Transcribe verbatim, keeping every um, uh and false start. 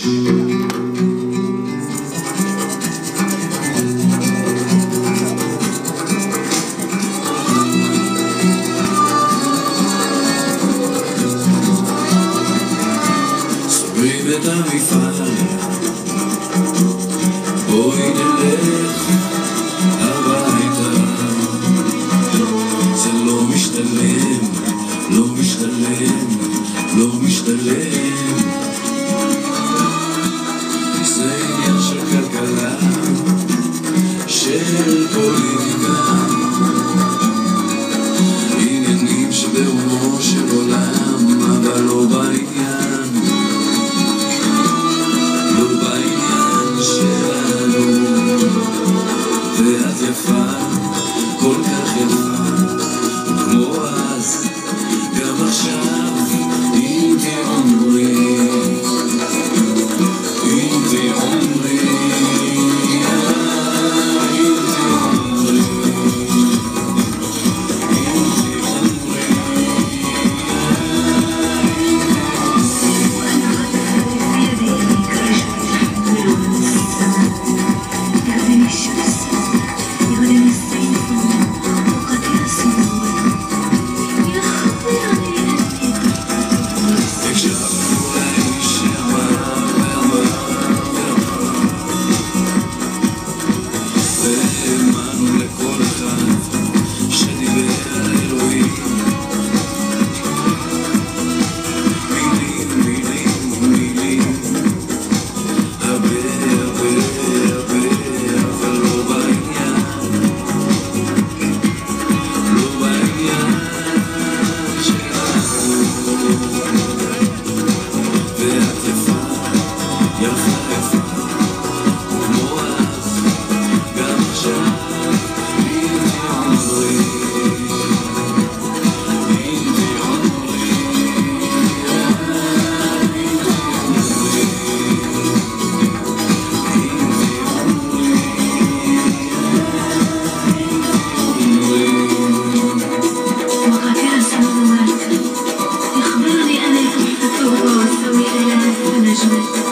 את המפעל, בואי נלך הביתה. זה לא משתלם, לא משתלם, לא משתלם. זה עניין של כלכלה, של פוליטיקה, עניינים שברומו של עולם, אבל לא בעניין, לא בעניין שלנו. ואת יפה, כל כך יפה, כמו אז, גם עכשיו, אם תאמרי, אם תאמרי, אם תאמרי, يخبرني أنا كيف تطوع وأسوي ليلة النجمة.